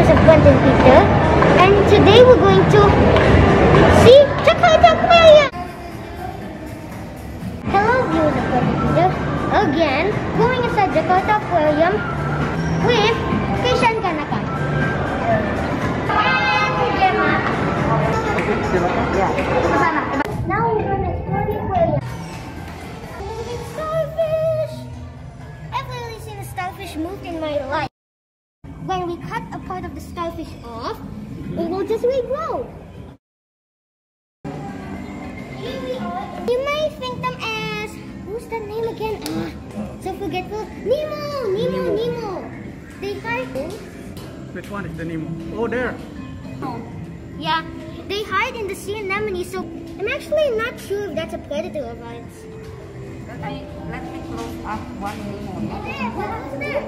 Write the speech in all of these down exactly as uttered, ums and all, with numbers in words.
of Quentin Pieter, and today we're going to see JAKARTA Aquarium! Hello viewers of Quentin Pieter, again going inside JAKARTA Aquarium with Fish and Kanakan. Now we're going to explore the aquarium. Starfish! I've rarely seen a starfish move in my life. When we cut a part of the starfish off, it will just regrow. Here we are. You may think them as, who's that name again? Ah, so forgetful. Nemo! Nemo! Nemo! They hide. Which one is the Nemo? Oh, there. Oh, yeah. They hide in the sea anemone, so I'm actually not sure if that's a predator or not. Let me, let me close up one Nemo. There, what's there?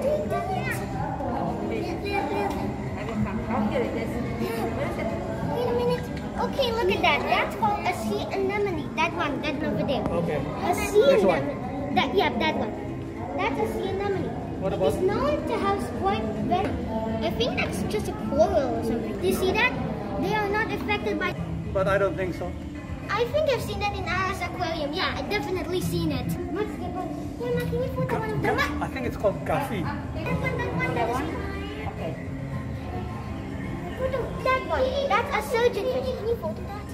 Oh, here it is. Where is it? Wait a minute. Okay, look at that. That's called a sea anemone. That one, that one over there. Okay. A sea This anemone. one? That, yeah, that one. That's a sea anemone. What about? It's known to have quite venom. I think that's just a coral or something. Do you see that? They are not affected by... But I don't think so. I think I've seen that in Eye Wrasse aquarium. Yeah, I've definitely seen it. What's the one? Yeah, Ma, can you photo one of them? I think it's called Gafi. That one, that one, that one. Okay. Photo that one. That's a surgeon fish. Can you photo that?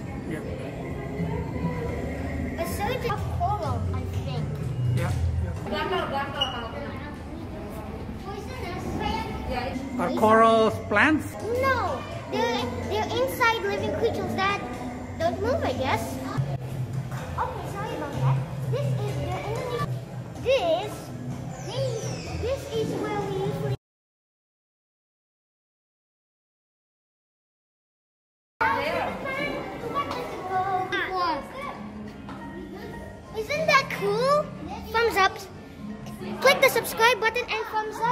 Yeah. A surgeon of coral, I think. Yeah. Gagal, gagal. Poisonous. Yeah. Are corals plants? No, they're they're inside living creatures that don't move, I guess. Okay, sorry about that. This is the enemy. This, this, this is where we usually. Isn't that cool? Thumbs up. Click the subscribe button and thumbs up.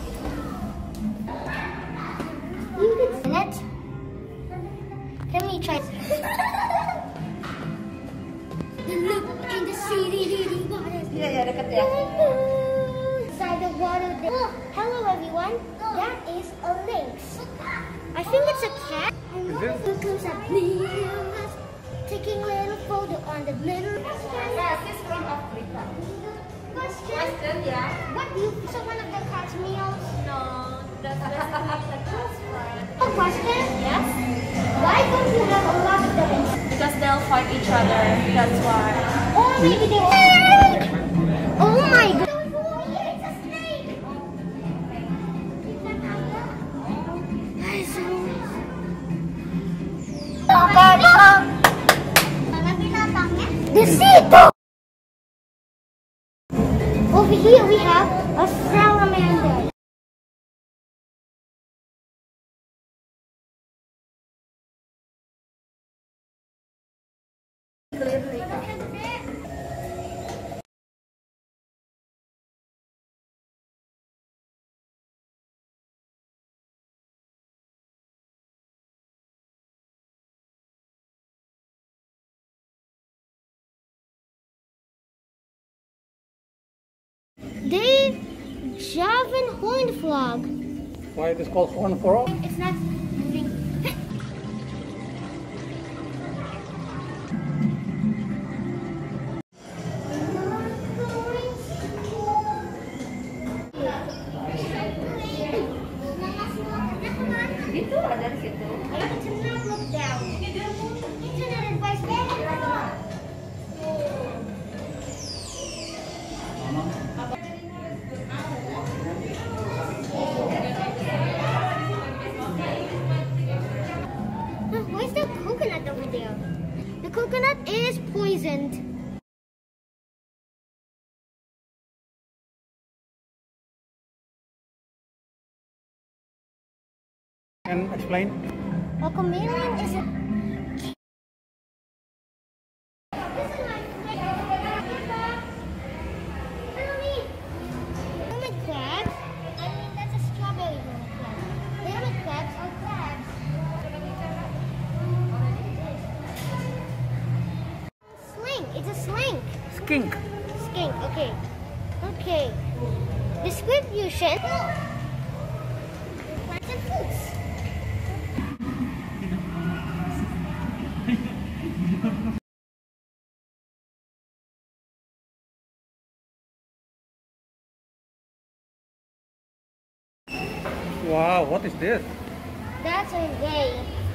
You can see it. Let me try. Look in the sea, waters. Yeah, yeah, look at that. Inside the water. Oh, hello everyone. That is a lynx. I think it's a cat. Is it? Look who's up near us, taking a little photo on the little. Yes, it's from Africa. Question. Question, yeah. What do you? So one of the cat's meals? No, that's just not the cat's friend. A question? Yes. Why don't you have a lot of them? Because they'll fight each other. That's why. Or maybe they will. Oh my god. It's a snake. Dito! Over here we have a salamander. They Javan horned frog. Why it is called horn frog? It's not moving. Dito, ada di situ. I need to not look down. Internet advice. Where's the coconut over there? The coconut is poisoned. Can explain? A chameleon is a... Hermit crabs? I mean, that's a strawberry hermit crab. The hermit crabs are crabs. Sling. It's a slink. Skink. Skink. Okay. Okay. Description. Plants and fruits. Wow, what is this? That's a ray.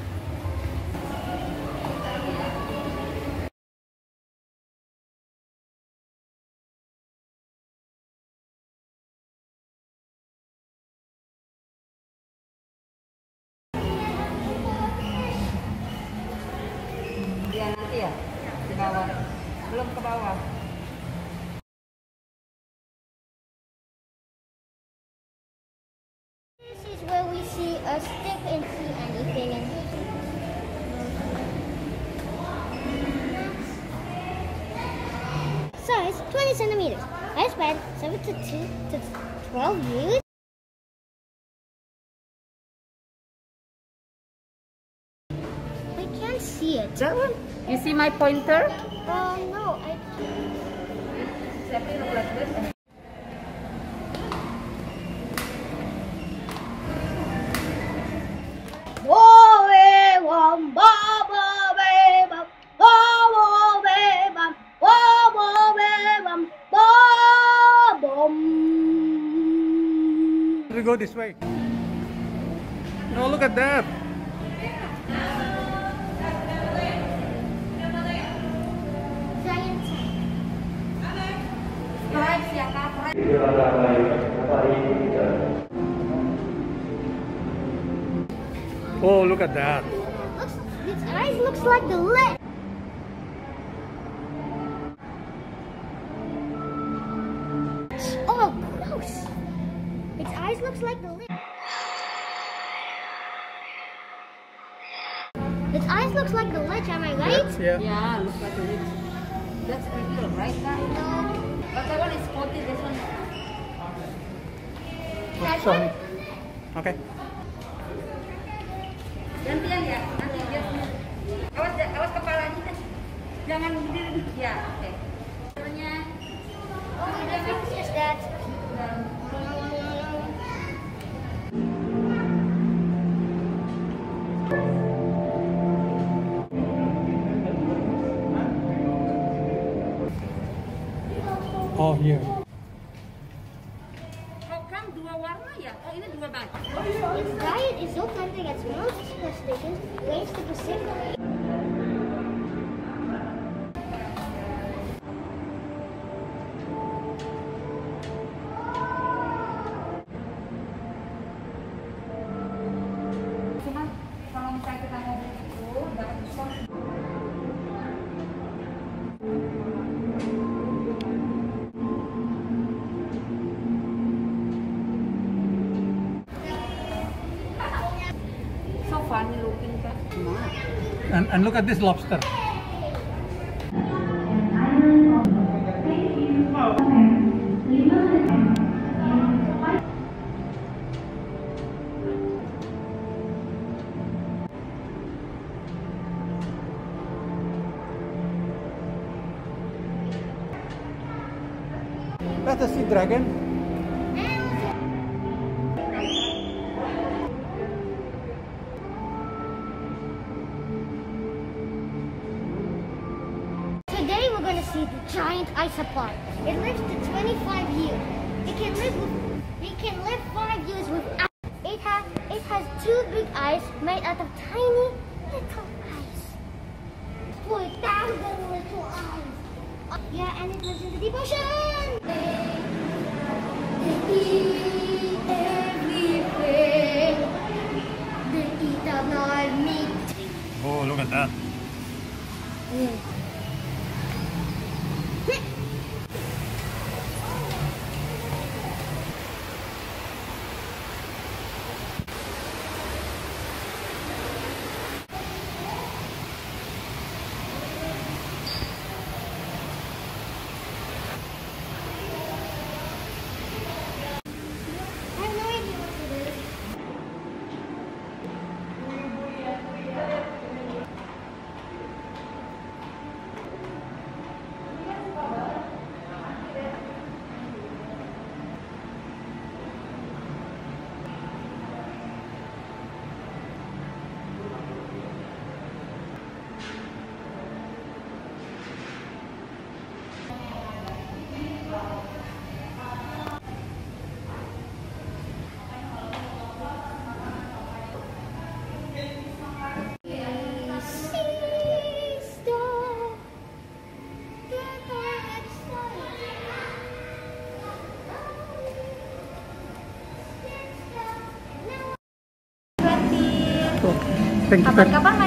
Ya nanti ya di bawah. Belum ke bawah. This is where we see a stick and see anything. And size twenty centimeters. Lifespan seven to two to twelve years. I can't see it. That one? You see my pointer? Oh no, I Exactly look like this. We go this way. No, look at that. giant Stripes JAKARTA. Oh, look at that. looks its eyes looks like the lid. Oh, gross. Its eyes looks like the lid. Its eyes looks like the ledge, am I right? Yes, yeah. Yeah, look like it. That's real, right? No. But that one is forty, this one. That So, one? okay. Gantian ya, nanti dia. Awas, awas kepalanya. Jangan berdiri. Ya, oke. Terusnya. Oh, the difference is that. Oh, here. How come dua warna ya? Oh, ini dua baju. Its diet is zooplankton at most crustaceans, range to Pacific. Cuma kalau misalnya kita mau beli itu dapat diskon. So funny looking kan. And, and look at this lobster. That's a sea dragon. Today we're going to see the giant isopod. It lives to twenty-five years. It can live with, it can live five years without. It has it has two big eyes made out of tiny little eyes. Four thousand little eyes. Yeah, and it lives in the deep ocean. They eat everything. They eat our meat. Oh, look at that. Mm. I have no idea what it is. Thank you, Pat. Kapan-kapan